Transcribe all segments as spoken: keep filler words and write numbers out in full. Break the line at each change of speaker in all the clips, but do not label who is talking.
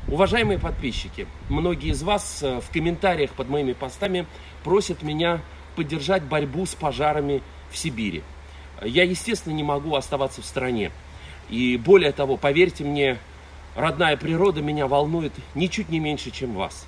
Уважаемые подписчики, многие из вас в комментариях под моими постами просят меня поддержать борьбу с пожарами в Сибири. Я, естественно, не могу оставаться в стороне. И более того, поверьте мне, родная природа меня волнует ничуть не меньше, чем вас.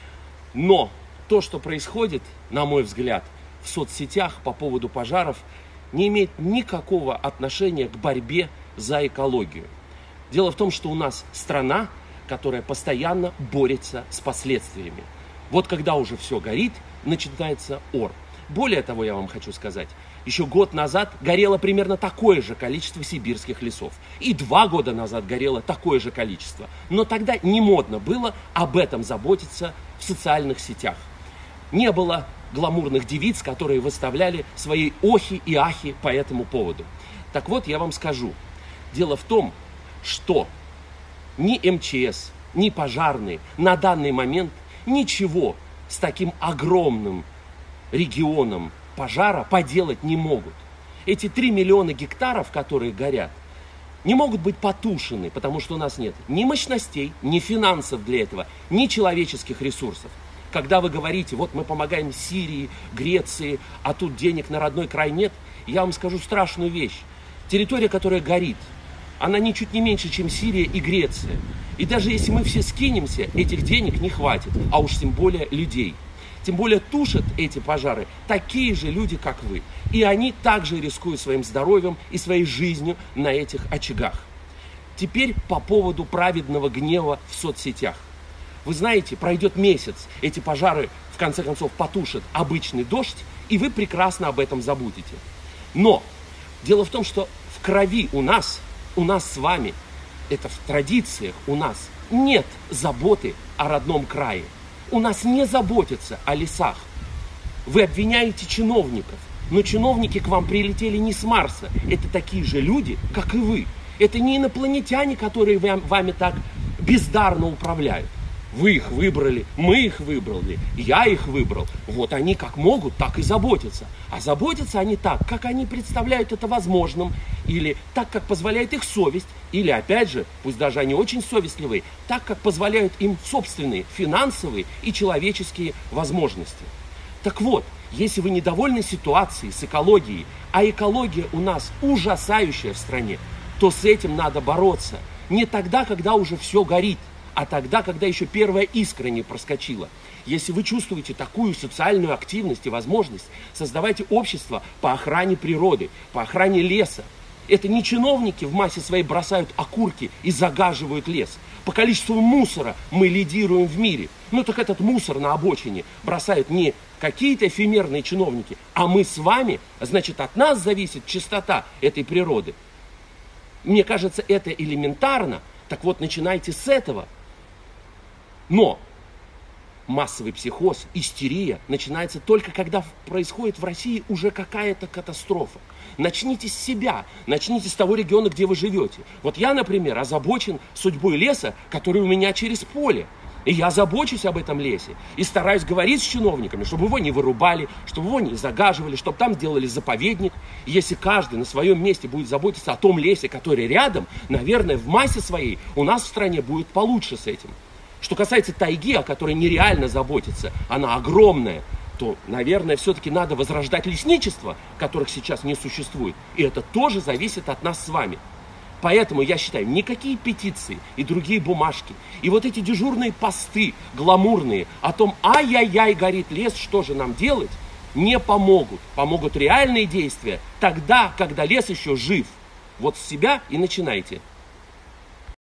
Но то, что происходит, на мой взгляд, в соцсетях по поводу пожаров, не имеет никакого отношения к борьбе за экологию. Дело в том, что у нас страна, которая постоянно борется с последствиями. Вот когда уже все горит, начинается ор. Более того, я вам хочу сказать, еще год назад горело примерно такое же количество сибирских лесов. И два года назад горело такое же количество. Но тогда не модно было об этом заботиться в социальных сетях. Не было гламурных девиц, которые выставляли свои охи и ахи по этому поводу. Так вот, я вам скажу. Дело в том, что ни эм че эс, ни пожарные на данный момент ничего с таким огромным регионом пожара поделать не могут. Эти три миллиона гектаров, которые горят, не могут быть потушены, потому что у нас нет ни мощностей, ни финансов для этого, ни человеческих ресурсов. Когда вы говорите, вот мы помогаем Сирии, Греции, а тут денег на родной край нет, я вам скажу страшную вещь. Территория, которая горит, она ничуть не меньше, чем Сирия и Греция. И даже если мы все скинемся, этих денег не хватит, а уж тем более людей. Тем более тушат эти пожары такие же люди, как вы. И они также рискуют своим здоровьем и своей жизнью на этих очагах. Теперь по поводу праведного гнева в соцсетях. Вы знаете, пройдет месяц, эти пожары в конце концов потушит обычный дождь, и вы прекрасно об этом забудете. Но дело в том, что в крови у нас, у нас с вами, это в традициях у нас нет заботы о родном крае. У нас не заботятся о лесах. Вы обвиняете чиновников, но чиновники к вам прилетели не с Марса. Это такие же люди, как и вы. Это не инопланетяне, которые вами так бездарно управляют. Вы их выбрали, мы их выбрали, я их выбрал. Вот они как могут, так и заботятся. А заботятся они так, как они представляют это возможным, или так, как позволяет их совесть, или, опять же, пусть даже они очень совестливые, так, как позволяют им собственные финансовые и человеческие возможности. Так вот, если вы недовольны ситуацией с экологией, а экология у нас ужасающая в стране, то с этим надо бороться. Не тогда, когда уже все горит, а тогда, когда еще первая искра не проскочила. Если вы чувствуете такую социальную активность и возможность, создавайте общество по охране природы, по охране леса. Это не чиновники в массе своей бросают окурки и загаживают лес. По количеству мусора мы лидируем в мире. Ну так этот мусор на обочине бросают не какие-то эфемерные чиновники, а мы с вами, значит, от нас зависит чистота этой природы. Мне кажется, это элементарно. Так вот, начинайте с этого. Но массовый психоз, истерия начинается только когда происходит в России уже какая-то катастрофа. Начните с себя, начните с того региона, где вы живете. Вот я, например, озабочен судьбой леса, который у меня через поле. И я забочусь об этом лесе. И стараюсь говорить с чиновниками, чтобы его не вырубали, чтобы его не загаживали, чтобы там сделали заповедник. И если каждый на своем месте будет заботиться о том лесе, который рядом, наверное, в массе своей у нас в стране будет получше с этим. Что касается тайги, о которой нереально заботиться, она огромная, то, наверное, все-таки надо возрождать лесничество, которых сейчас не существует. И это тоже зависит от нас с вами. Поэтому я считаю, никакие петиции и другие бумажки, и вот эти дежурные посты гламурные о том, ай-яй-яй, горит лес, что же нам делать, не помогут. Помогут реальные действия тогда, когда лес еще жив. Вот с себя и начинайте.